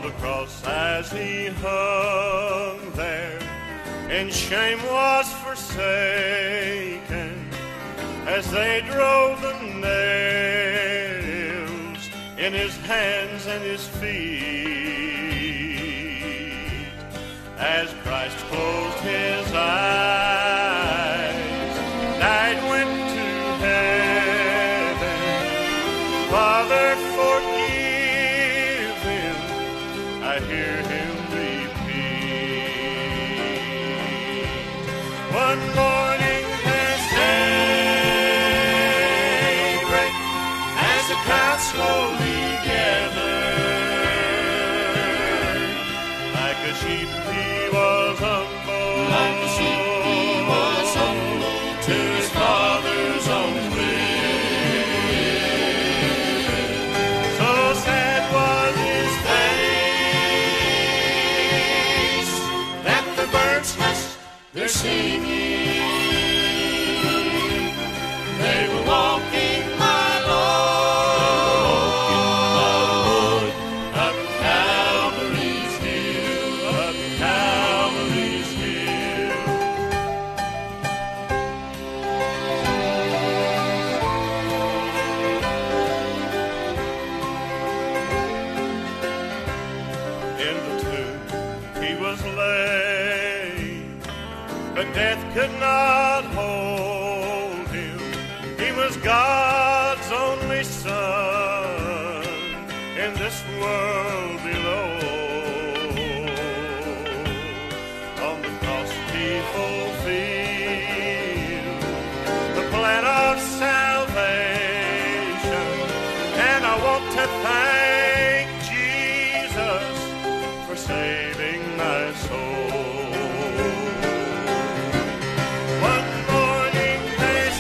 the cross as he hung there, and shame was forsaken as they drove the nails in his hands and his feet. As Christ closed his eyes, died, went to heaven, Father, forgive him, I hear him repeat. One morning as daybreak, as the crowd slowly gathered, like a sheep he was humble, like a sheep he was humble to his Father's own will. So sad was his face that the birds hushed their singing. They were walking, my Lord, up Calvary's hill, up Calvary's hill. In the tomb he was laid, but death could not hold him. He was God's only Son in this world below. On the cross he fulfilled the plan of salvation, and I want to thank Jesus for saving my soul. One morning there's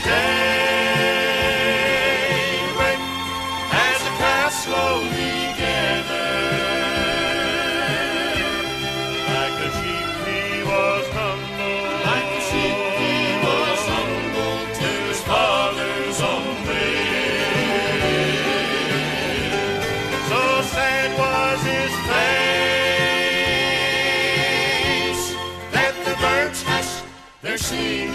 daybreak, as the crowd slowly gathered, like a sheep he was humble, like a sheep he was humble to his Father's own will. So sad was his face that the birds hushed their singing.